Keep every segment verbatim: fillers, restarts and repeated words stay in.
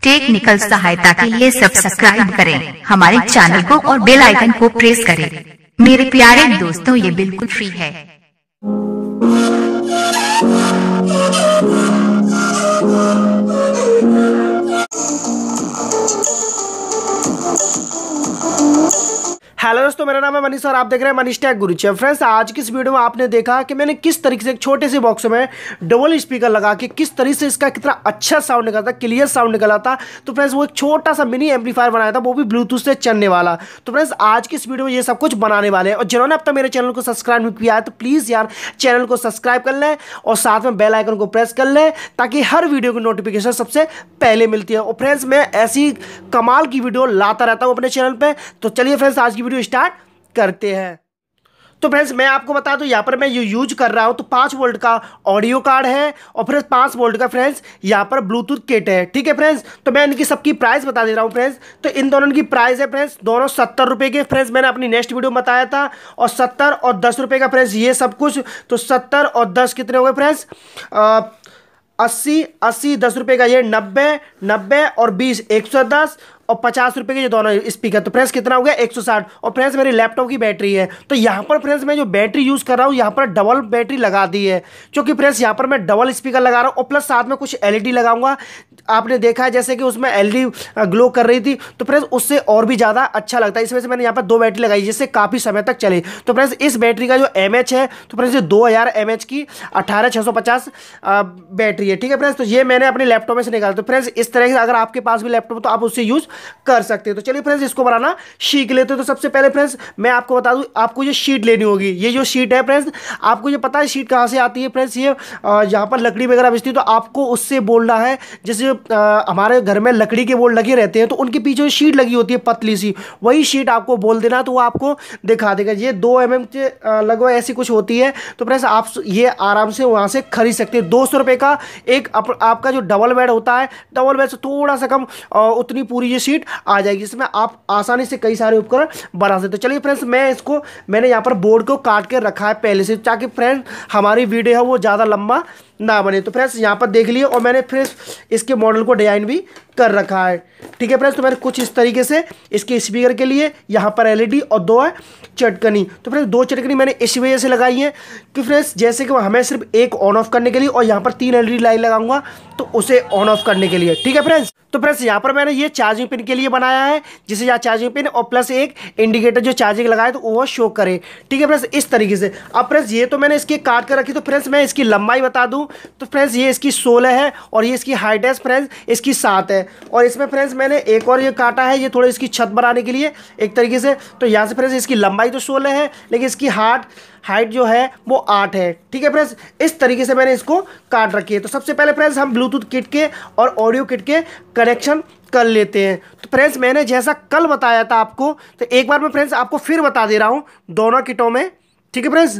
Technical सहायता के लिए सब्सक्राइब करें हमारे चैनल को और बेल आइकन को प्रेस करें। मेरे प्यारे दोस्तों, ये बिल्कुल फ्री है। हेलो दोस्तों, मेरा नाम है मनीष और आप देख रहे हैं मनीष टेक गुरु। फ्रेंड्स, आज की इस वीडियो में आपने देखा कि मैंने किस तरीके से एक छोटे से बॉक्स में डबल स्पीकर लगा के किस तरीके से इसका कितना अच्छा साउंड निकला था, क्लियर साउंड निकला था। तो फ्रेंड्स, वो एक छोटा सा मिनी एम्पलीफायर बनाया था, वो भी ब्लूटूथ से चलने वाला। तो फ्रेंड्स, आज की इस वीडियो में ये सब कुछ बनाने वाले हैं। और जिन्होंने अब तक मेरे चैनल को सब्सक्राइब नहीं किया है तो प्लीज़ यार चैनल को सब्सक्राइब कर लें और साथ में बेल आइकन को प्रेस कर लें ताकि हर वीडियो की नोटिफिकेशन सबसे पहले मिलती है। और फ्रेंड्स, मैं ऐसी कमाल की वीडियो लाता रहता हूँ अपने चैनल पर। तो चलिए फ्रेंड्स, आज की वीडियो स्टार्ट करते हैं। तो फ्रेंड्स, मैं आपको बता दूं, यहाँ पर मैं ये यूज कर रहा हूँ तो पाँच वोल्ट का ऑडियो कार्ड है और फिर पाँच वोल्ट का फ्रेंड्स यहाँ पर ब्लूटूथ किट है। ठीक है फ्रेंड्स, तो मैं इनकी सबकी प्राइस बता दे रहा हूँ फ्रेंड्स। तो इन दोनों की प्राइस है फ्रेंड्स दोनों सत्तर रुपये के। फ्रेंड्स, मैंने अपनी नेक्स्ट वीडियो में बताया था। और सत्तर और दस रुपये का फ्रेंड्स ये सब कुछ। तो सत्तर और दस कितने हो गए फ्रेंड्स? अस्सी, अस्सी दस रुपये का ये नब्बे, नब्बे और बीस एक सौ दस और पचास रुपये के ये दोनों स्पीकर। तो फ्रेंड्स कितना हो गया? एक सौ साठ। और फ्रेंड्स, मेरी लैपटॉप की बैटरी है तो यहाँ पर फ्रेंड्स मैं जो बैटरी यूज़ कर रहा हूँ यहाँ पर डबल बैटरी लगा दी है, क्योंकि फ्रेंड्स यहाँ पर मैं डबल स्पीकर लगा रहा हूँ और प्लस साथ में कुछ एलईडी लगाऊंगा। आपने देखा है जैसे कि उसमें एलईडी ग्लो कर रही थी, तो फ्रेंड्स उससे और भी ज़्यादा अच्छा लगता है। इस वजह से मैंने यहाँ पर दो बैटरी लगाई जिससे काफ़ी समय तक चले। तो फ्रेंड्स, इस बैटरी का जो एम एच है तो फ्रेंड्स ये दो हज़ार एम एच की अठारह छः सौ पचास बैटरी है। ठीक है फ्रेंड्स, तो ये मैंने अपने लैपटॉप में से निकाला। तो फ्रेंड्स, इस तरह से अगर आपके पास भी लैपटॉप है तो आप उससे यूज़ कर सकते हैं। तो चलिए फ्रेंड्स, इसको बनाना सीख लेते हैं। तो सबसे पहले फ्रेंड्स मैं आपको बता दूं, आपको ये शीट लेनी होगी। ये जो शीट है फ्रेंड्स, आपको ये पता है शीट कहाँ से आती है फ्रेंड्स? ये यहाँ पर लकड़ी वगैरह बेचती है तो आपको उससे बोलना है। जैसे हमारे घर में लकड़ी के बोर्ड लगे रहते हैं तो उनके पीछे शीट लगी होती है पतली सी, वही शीट आपको बोल देना तो वो आपको दिखा देगा। ये दो एम एम के लगभग ऐसी कुछ होती है। तो फ्रेंड्स, आप ये आराम से वहाँ से खरीद सकते हैं। दो सौ रुपये का एक आपका जो डबल बेड होता है, डबल बेड से थोड़ा सा कम उतनी पूरी ये शीट आ जाएगी, जिसमें आप आसानी से कई सारे उपकरण बना सकते हो। चलिए फ्रेंड्स, मैं इसको मैंने यहाँ पर बोर्ड को काट के रखा है पहले से, ताकि फ्रेंड्स हमारी वीडियो है वो ज़्यादा लंबा ना बने। तो फ्रेंड्स यहाँ पर देख लिए और मैंने फ्रेंड्स इसके मॉडल को डिजाइन भी कर रखा है। ठीक है फ्रेंड्स, तो मैंने कुछ इस तरीके से इसके स्पीकर के लिए यहाँ पर एलईडी और दो है चटकनी। तो फ्रेंड्स दो चटकनी मैंने इस वजह से लगाई है कि फ्रेंड्स जैसे कि हमें सिर्फ एक ऑन ऑफ करने के लिए और यहाँ पर तीन एलईडी लाइट लगाऊंगा तो उसे ऑन ऑफ करने के लिए। ठीक है फ्रेंड्स, तो फ्रेंड्स यहाँ पर मैंने ये चार्जिंग पिन के लिए बनाया है, जिसे यहाँ चार्जिंग पिन और प्लस एक इंडिकेटर जो चार्जिंग लगाए तो वो शो करे। ठीक है फ्रेंड्स, इस तरीके से। अब फ्रेंड्स ये तो मैंने इसकी काट कर रखी। तो फ्रेंड्स मैं इसकी लंबाई बता दूं तो फ्रेंड्स ये इसकी सोलह है और ये इसकी हाइट है फ्रेंड्स इसकी सात है। और इसमें फ्रेंड्स मैंने एक और ये काटा है, ये थोड़ी इसकी छत बनाने के लिए एक तरीके से। तो यहाँ से फ्रेंड्स इसकी लंबाई तो सोलह है लेकिन इसकी हाथ हाइट जो है वो आठ है। ठीक है फ्रेंड्स, इस तरीके से मैंने इसको काट रखी है। तो सबसे पहले फ्रेंड्स हम ब्लूटूथ किट के और ऑडियो किट के कनेक्शन कर लेते हैं। तो फ्रेंड्स मैंने जैसा कल बताया था आपको, तो एक बार मैं फ्रेंड्स आपको फिर बता दे रहा हूँ दोनों किटों में। ठीक है फ्रेंड्स,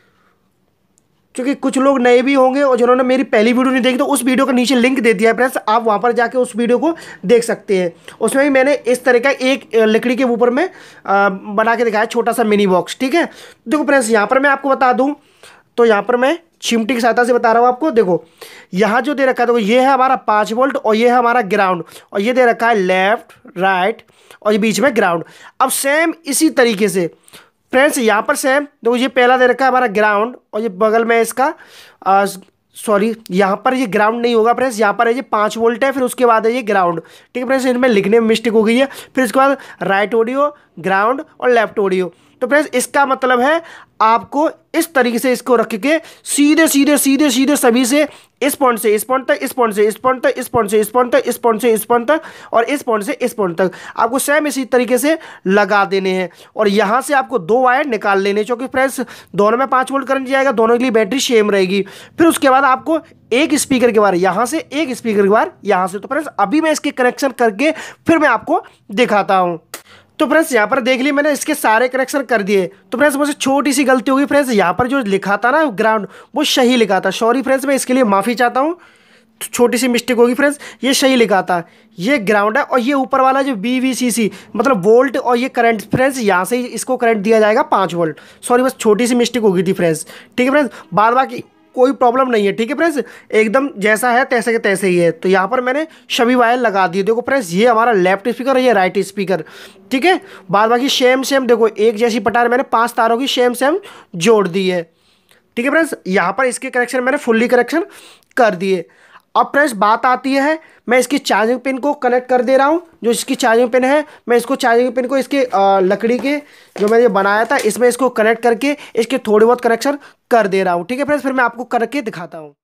क्योंकि कुछ लोग नए भी होंगे और जिन्होंने मेरी पहली वीडियो नहीं देखी तो उस वीडियो का नीचे लिंक दे दिया है फ्रेंड्स, आप वहाँ पर जाके उस वीडियो को देख सकते हैं। उसमें भी मैंने इस तरह का एक लकड़ी के ऊपर में आ, बना के दिखाया छोटा सा मिनी बॉक्स। ठीक है, देखो फ्रेंड्स यहाँ पर मैं आपको बता दूँ तो यहाँ पर मैं चिमटी की सहायता से बता रहा हूँ आपको। देखो यहाँ जो दे रखा है, देखो ये है हमारा पाँच वोल्ट और ये है हमारा ग्राउंड और ये दे रखा है लेफ्ट राइट और ये बीच में ग्राउंड। अब सेम इसी तरीके से फ्रेंड्स यहाँ पर सेम देखो, ये पहला दे रखा है हमारा ग्राउंड और ये बगल में इसका सॉरी यहाँ पर ये ग्राउंड नहीं होगा फ्रेंड्स, यहाँ पर है ये पाँच वोल्ट है, फिर उसके बाद है ये ग्राउंड। ठीक है फ्रेंड्स, इनमें लिखने में मिस्टेक हो गई है। फिर उसके बाद राइट ऑडियो, ग्राउंड और लेफ्ट ऑडियो। तो फ्रेंड्स इसका मतलब है आपको इस तरीके से इसको रख के सीधे सीधे सीधे सीधे सभी से इस पॉइंट से इस पॉइंट तक, इस पॉइंट से इस पॉइंट तक, इस पॉइंट से इस पॉइंट तक, इस पॉइंट से इस पॉइंट तक और इस पॉइंट से इस पॉइंट तक आपको सेम इसी तरीके से लगा देने हैं। और यहाँ से आपको दो वायर निकाल लेने, क्योंकि फ्रेंड्स दोनों में पाँच वोल्ट करंट जाएगा, दोनों के लिए बैटरी सेम रहेगी। फिर उसके बाद आपको एक स्पीकर के बार यहाँ से, एक स्पीकर के बार यहाँ से। तो फ्रेंड्स अभी मैं इसके कनेक्शन करके फिर मैं आपको दिखाता हूँ। तो फ्रेंड्स यहाँ पर देख लिए मैंने इसके सारे कनेक्शन कर दिए। तो फ्रेंड्स मुझे छोटी सी गलती होगी फ्रेंड्स, यहाँ पर जो लिखा था ना ग्राउंड वो सही लिखा था। सॉरी फ्रेंड्स, मैं इसके लिए माफ़ी चाहता हूँ, छोटी सी मिस्टेक होगी फ्रेंड्स। ये सही लिखा था, ये ग्राउंड है और ये ऊपर वाला जो बी वी सी सी मतलब वोल्ट और ये करंट फ्रेंड्स यहाँ से इसको करंट दिया जाएगा पाँच वोल्ट। सॉरी, बस छोटी सी मिस्टेक हो गई थी फ्रेंड्स। ठीक है फ्रेंड्स, बाद बाकी कोई प्रॉब्लम नहीं है। ठीक है फ्रेंड्स, एकदम जैसा है तैसे के तैसे ही है। तो यहाँ पर मैंने सभी वायर लगा दिए। देखो फ्रेंड्स, ये हमारा लेफ्ट स्पीकर और ये राइट स्पीकर। ठीक है, बाद बाकी सेम सेम देखो एक जैसी पटार मैंने पांच तारों की सेम सेम जोड़ दी है। ठीक है फ्रेंड्स, यहाँ पर इसके कनेक्शन मैंने फुल्ली कनेक्शन कर दिए। अब फ्रेंड्स बात आती है, मैं इसकी चार्जिंग पिन को कनेक्ट कर दे रहा हूँ। जो इसकी चार्जिंग पिन है, मैं इसको चार्जिंग पिन को इसके आ, लकड़ी के जो मैंने बनाया था इसमें इसको कनेक्ट करके इसके थोड़ी बहुत कनेक्शन कर दे रहा हूँ। ठीक है फ्रेंड्स, फिर मैं आपको करके दिखाता हूँ।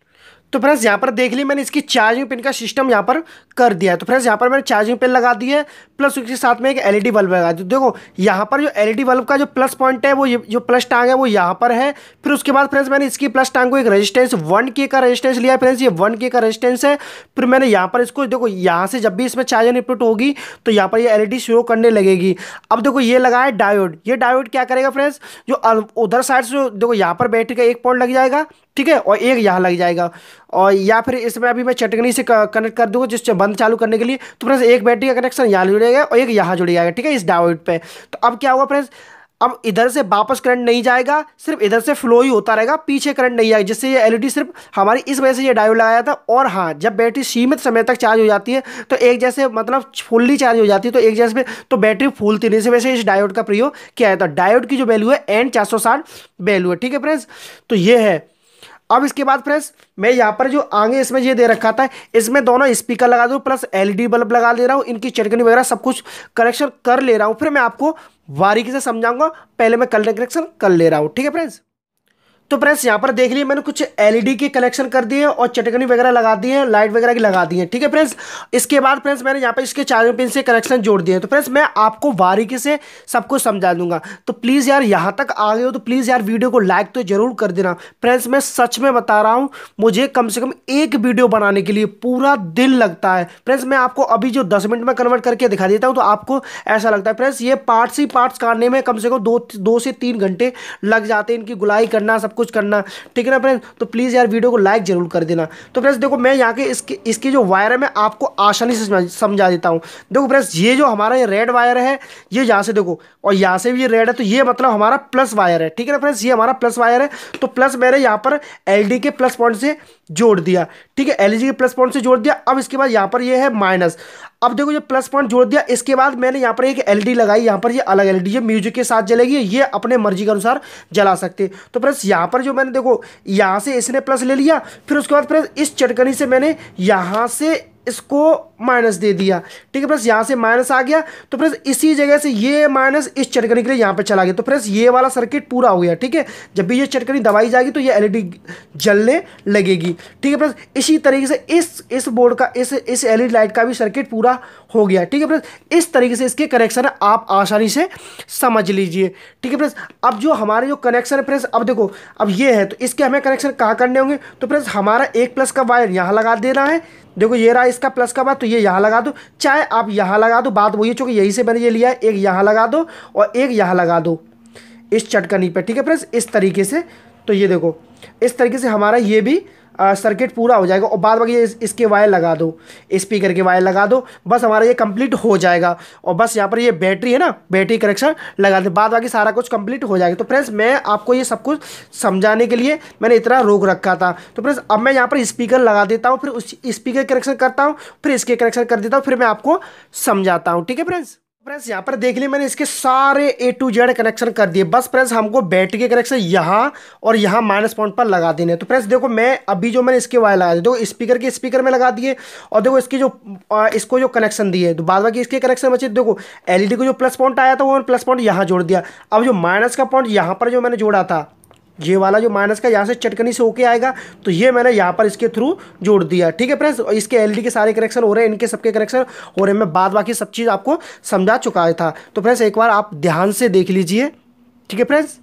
तो फ्रेंड्स यहाँ पर देख ली मैंने इसकी चार्जिंग पिन का सिस्टम यहाँ पर कर दिया है। तो फ्रेंड्स यहाँ पर मैंने चार्जिंग पिन लगा दी है, प्लस उसके साथ में एक एलईडी बल्ब लगा दी। देखो यहाँ पर जो एलईडी बल्ब का जो प्लस पॉइंट है, वो ये जो प्लस टांग है वो यहाँ पर है। फिर उसके बाद फ्रेंड्स मैंने इसकी प्लस टांग को एक रेजिस्टेंस वन के का रेजिस्टेंस लिया है। फ्रेंड्स ये वन के का रेजिस्टेंस है। फिर मैंने यहाँ पर इसको देखो, यहाँ से जब भी इसमें चार्जिंग इनपुट होगी तो यहाँ पर ये एलईडी शो करने लगेगी। अब देखो ये लगा है डायोड। ये डायोड क्या करेगा फ्रेंड्स, जो उधर साइड से देखो यहाँ पर बैटरी का एक पॉइंट लग जाएगा, ठीक है, और एक यहाँ लग जाएगा, और या फिर इसमें अभी मैं चटकनी से कनेक्ट कर दूंगा जिससे बंद चालू करने के लिए। तो फ्रेंड्स एक बैटरी का कनेक्शन यहाँ जुड़ेगा और एक यहाँ जुड़ जाएगा। ठीक है, इस डायोड पे। तो अब क्या होगा फ्रेंड्स, अब इधर से वापस करंट नहीं जाएगा, सिर्फ इधर से फ्लो ही होता रहेगा, पीछे करंट नहीं आएगा, जिससे ये एलईडी सिर्फ हमारी इस वजह से ये डायोड लगाया था। और हाँ, जब बैटरी सीमित समय तक चार्ज हो जाती है तो एक जैसे मतलब फुल्ली चार्ज हो जाती है तो एक जैसे तो बैटरी फूलती नहीं, इस वजह से इस डायोड का प्रयोग किया जाता है। डायोड की जो वैल्यू है एन चार सौ साठ वैल्यू है। ठीक है फ्रेंड्स, तो ये है। अब इसके बाद फ्रेंड्स मैं यहाँ पर जो आगे इसमें ये दे रखा था, इसमें दोनों स्पीकर लगा दूँ प्लस एलईडी बल्ब लगा दे रहा हूँ। इनकी चटकनी वगैरह सब कुछ कनेक्शन कर ले रहा हूँ। फिर मैं आपको बारीकी से समझाऊंगा, पहले मैं कलर कनेक्शन कर ले रहा हूँ। ठीक है फ्रेंड्स, तो फ्रेंड्स यहाँ पर देख लिए मैंने कुछ एलईडी के कनेक्शन कर दिए और चटकनी वगैरह लगा दी है, लाइट वगैरह की लगा दी है। ठीक है फ्रेंड्स, इसके बाद फ्रेंड्स मैंने यहाँ पर इसके चार्जिंग पिन से कनेक्शन जोड़ दिए। तो फ्रेंड्स मैं आपको बारीकी से सब कुछ समझा दूंगा। तो प्लीज़ यार यहाँ तक आ गए हो तो प्लीज़ यार वीडियो को लाइक तो जरूर कर देना। फ्रेंड्स मैं सच में बता रहा हूँ, मुझे कम से कम एक वीडियो बनाने के लिए पूरा दिन लगता है। फ्रेंड्स मैं आपको अभी जो दस मिनट में कन्वर्ट करके दिखा देता हूँ तो आपको ऐसा लगता है फ्रेंड्स ये पार्ट्स ही पार्ट्स काटने में कम से कम दो दो से तीन घंटे लग जाते हैं, इनकी गुलाई करना, सब कुछ करना। ठीक है ना फ्रेंड्स, तो प्लीज़ यार वीडियो को लाइक जरूर कर देना। तो फ्रेंड्स देखो मैं यहाँ के इसके इसकी जो वायर है मैं आपको आसानी से समझा देता हूँ। देखो फ्रेंड्स ये जो हमारा ये रेड वायर है, ये यहाँ से देखो और यहाँ से भी ये रेड है, तो ये मतलब हमारा प्लस वायर है। ठीक है ना फ्रेंड्स, ये हमारा प्लस वायर है। तो प्लस मैंने यहाँ पर एलईडी के प्लस पॉइंट से जोड़ दिया। ठीक है, एलईडी के प्लस पॉइंट से जोड़ दिया। अब इसके बाद यहाँ पर ये है माइनस। अब देखो ये प्लस पॉइंट जोड़ दिया, इसके बाद मैंने यहाँ पर एक एलईडी लगाई, यहाँ पर ये अलग एलईडी, ये म्यूजिक के साथ जलेगी, ये अपने मर्जी के अनुसार जला सकते हैं। तो फ्रेंड्स यहाँ पर जो मैंने देखो यहाँ से इसने प्लस ले लिया, फिर उसके बाद फ्रेंड्स इस चटकनी से मैंने यहाँ से इसको माइनस दे दिया। ठीक है फ्रेंड्स, यहाँ से माइनस आ गया तो फ्रेंड्स इसी जगह से ये माइनस इस चटकनी के लिए यहाँ पे चला गया। तो फ्रेंड्स ये वाला सर्किट पूरा हो गया। ठीक है, जब भी ये चटकनी दबाई जाएगी तो ये एलईडी जलने लगेगी। ठीक है फ्रेंड्स, इसी तरीके से इस इस बोर्ड का इस इस एलईडी लाइट का भी सर्किट पूरा हो गया। ठीक है फ्रेंड्स, इस तरीके से इसके कनेक्शन आप आसानी से समझ लीजिए। ठीक है फ्रेंड्स, अब जो हमारे जो कनेक्शन है फ्रेंड्स, अब देखो अब ये है तो इसके हमें कनेक्शन कहाँ करने होंगे। तो फ्रेंड्स हमारा एक प्लस का वायर यहाँ लगा देना है। देखो ये रहा इसका प्लस का बात, तो ये यहाँ लगा दो, चाहे आप यहाँ लगा दो, बात वही है चूँकि यही से मैंने ये लिया है। एक यहाँ लगा दो और एक यहाँ लगा दो इस चटकनी पे। ठीक है फ्रेंड्स, इस तरीके से। तो ये देखो इस तरीके से हमारा ये भी आ, सर्किट पूरा हो जाएगा। और बाद बाकी इस, इसके वायर लगा दो, स्पीकर के वायर लगा दो, बस हमारा ये कंप्लीट हो जाएगा। और बस यहाँ पर ये बैटरी है ना, बैटरी कनेक्शन लगा दे, बाद बाकी सारा कुछ कंप्लीट हो जाएगा। तो फ्रेंड्स मैं आपको ये सब कुछ समझाने के लिए मैंने इतना रोक रखा था। तो फ्रेंड्स अब मैं यहाँ पर स्पीकर लगा देता हूँ, फिर उस स्पीकर कनेक्शन करता हूँ, फिर इसके कनेक्शन कर देता हूँ, फिर मैं आपको समझाता हूँ। ठीक है फ्रेंड्स, फ्रेंड्स यहाँ पर देख लिया मैंने इसके सारे ए टू जेड कनेक्शन कर दिए। बस फ्रेंड्स हमको बैटरी के कनेक्शन यहाँ और यहाँ माइनस पॉइंट पर लगा देने। तो फ्रेंड्स देखो मैं अभी जो मैंने इसके वायर लगा दिए, देखो स्पीकर के स्पीकर में लगा दिए, और देखो इसकी जो इसको जो कनेक्शन दिए, तो बाद बाकी इसके कनेक्शन बचे। देखो एलईडी को जो प्लस पॉइंट आया था वो प्लस पॉइंट यहाँ जोड़ दिया। अब जो माइनस का पॉइंट यहाँ पर जो मैंने जोड़ा था, ये वाला जो माइनस का यहाँ से चटकनी से होके आएगा, तो ये मैंने यहाँ पर इसके थ्रू जोड़ दिया। ठीक है फ्रेंड्स, इसके एलईडी के सारे कनेक्शन हो रहे हैं, इनके सबके कनेक्शन हो रहे हैं। मैं बाद बाकी सब चीज़ आपको समझा चुका था। तो फ्रेंड्स एक बार आप ध्यान से देख लीजिए। ठीक है फ्रेंड्स,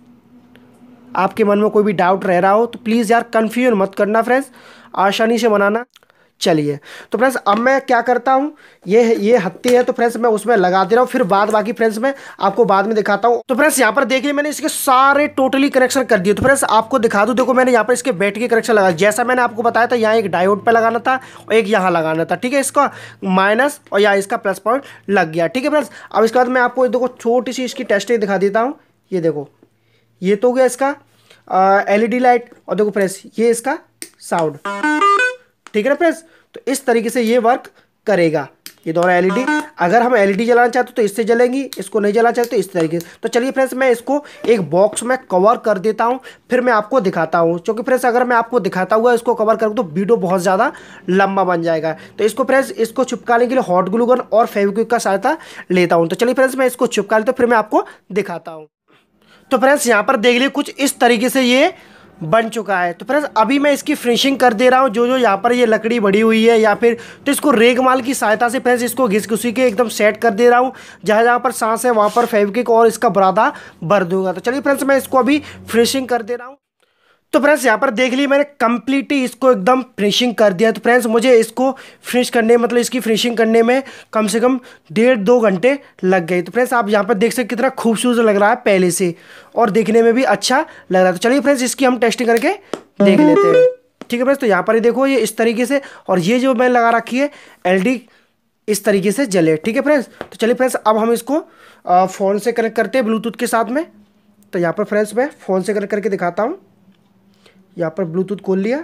आपके मन में कोई भी डाउट रह रहा हो तो प्लीज़ यार कन्फ्यूजन मत करना फ्रेंड्स, आसानी से बनाना। चलिए तो फ्रेंड्स अब मैं क्या करता हूँ, ये ये हत्ती है तो फ्रेंड्स मैं उसमें लगा दे रहा हूँ, फिर बाद बाकी फ्रेंड्स मैं आपको बाद में दिखाता हूँ। तो फ्रेंड्स यहाँ पर देखिए मैंने इसके सारे टोटली कनेक्शन कर दिए। तो फ्रेंड्स आपको दिखा दूँ, देखो मैंने यहाँ पर इसके बैटरी के कनेक्शन लगा, जैसा मैंने आपको बताया था, यहाँ एक डायोड पर लगाना था और एक यहाँ लगाना था। ठीक है, इसका माइनस और यहाँ इसका प्लस पॉइंट लग गया। ठीक है फ्रेंड्स, अब इसके बाद मैं आपको देखो छोटी सी इसकी टेस्टिंग दिखा देता हूँ। ये देखो ये तो हो गया इसका एलईडी लाइट, और देखो फ्रेंड्स ये इसका साउंड, ठीक है ना फ्रेंड्स। तो इस तरीके से ये वर्क करेगा ये दोनों एलईडी। अगर हम एलईडी जलाना चाहते तो इससे जलेंगी, इसको नहीं जलाना चाहते तो इस तरीके से। तो चलिए फ्रेंड्स मैं इसको एक बॉक्स में कवर कर देता हूँ, फिर मैं आपको दिखाता हूँ, क्योंकि फ्रेंड्स अगर मैं आपको दिखाता हुआ इसको कवर करूँ तो वीडियो बहुत ज़्यादा लंबा बन जाएगा। तो इसको फ्रेंड्स इसको चिपकाने के लिए हॉट ग्लू गन और फेविक्विक का सहायता लेता हूँ। तो चलिए फ्रेंड्स मैं इसको चिपका लेता हूँ, फिर मैं आपको दिखाता हूँ। तो फ्रेंड्स यहाँ पर देख लीजिए कुछ इस तरीके से ये बन चुका है। तो फ्रेंड्स अभी मैं इसकी फिनिशिंग कर दे रहा हूँ। जो जो यहाँ पर ये लकड़ी बड़ी हुई है या फिर तो इसको रेगमाल की सहायता से फ्रेंड्स इसको घिस घुसी के एकदम सेट कर दे रहा हूँ। जहाँ जहाँ पर सांस है वहाँ पर फेविक्विक और इसका बुरादा भर दूंगा। तो चलिए फ्रेंड्स मैं इसको अभी फिनिशिंग कर दे रहा हूँ। तो फ्रेंड्स यहाँ पर देख ली मैंने कंप्लीटली इसको एकदम फिनिशिंग कर दिया। तो फ्रेंड्स मुझे इसको फिनिश करने मतलब इसकी फिनिशिंग करने में कम से कम डेढ़ दो घंटे लग गए। तो फ्रेंड्स आप यहाँ पर देख सकते कितना खूबसूरत लग रहा है पहले से, और देखने में भी अच्छा लग रहा है। तो चलिए फ्रेंड्स इसकी हम टेस्टिंग करके देख लेते हैं, ठीक है फ्रेंड्स। तो यहाँ पर ही देखो ये इस तरीके से, और ये जो मैंने लगा रखी है एलईडी इस तरीके से जले, ठीक है फ्रेंड्स। तो चलिए फ्रेंड्स अब हम इसको फ़ोन से कनेक्ट करते हैं ब्लूटूथ के साथ में। तो यहाँ पर फ्रेंड्स मैं फ़ोन से कनेक्ट करके दिखाता हूँ। यहाँ पर ब्लूटूथ खोल लिया,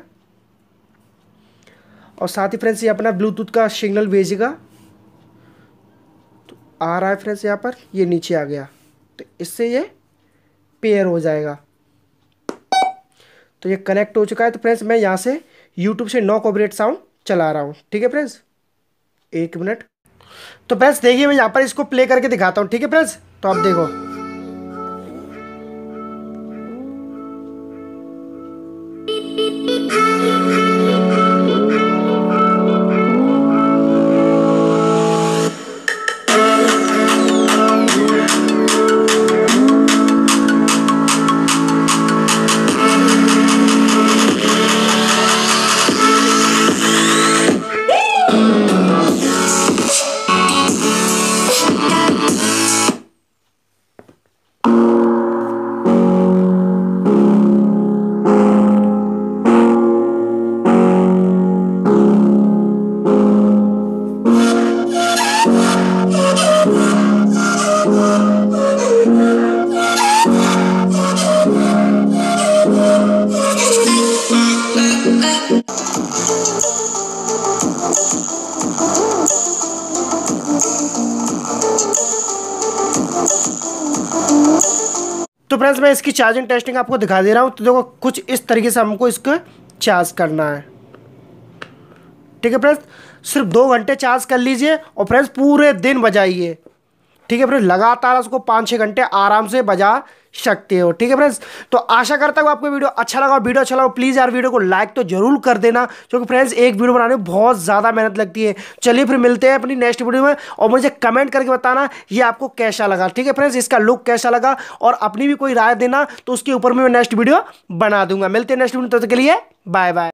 और साथ ही फ्रेंड्स ये अपना ब्लूटूथ का सिग्नल भेजेगा। तो आ रहा है फ्रेंड्स, यहाँ पर ये नीचे आ गया, तो इससे ये पेयर हो जाएगा। तो ये कनेक्ट हो चुका है। तो फ्रेंड्स मैं यहाँ से यूट्यूब से नो कॉपीराइट साउंड चला रहा हूँ, ठीक है फ्रेंड्स। एक मिनट। तो फ्रेंड्स देखिए मैं यहाँ पर इसको प्ले करके दिखाता हूँ, ठीक है फ्रेंड्स। तो आप देखो तो फ्रेंड्स मैं इसकी चार्जिंग टेस्टिंग आपको दिखा दे रहा हूँ। तो देखो कुछ इस तरीके से हमको इसको चार्ज करना है, ठीक है फ्रेंड्स। सिर्फ दो घंटे चार्ज कर लीजिए और फ्रेंड्स पूरे दिन बजाइए, ठीक है फ्रेंड्स। लगातार उसको पाँच छः घंटे आराम से बजा सकते हो, ठीक है फ्रेंड्स। तो आशा करता हूँ आपको वीडियो अच्छा लगा। वीडियो अच्छा लगा प्लीज़ यार वीडियो को लाइक तो जरूर कर देना, क्योंकि फ्रेंड्स एक वीडियो बनाने में बहुत ज़्यादा मेहनत लगती है। चलिए फिर मिलते हैं अपनी नेक्स्ट वीडियो में, और मुझे कमेंट करके बताना ये आपको कैसा लगा, ठीक है फ्रेंड्स। इसका लुक कैसा लगा, और अपनी भी कोई राय देना तो उसके ऊपर में मैं नेक्स्ट वीडियो बना दूंगा। मिलते हैं नेक्स्ट वीडियो, तब तक के लिए बाय बाय।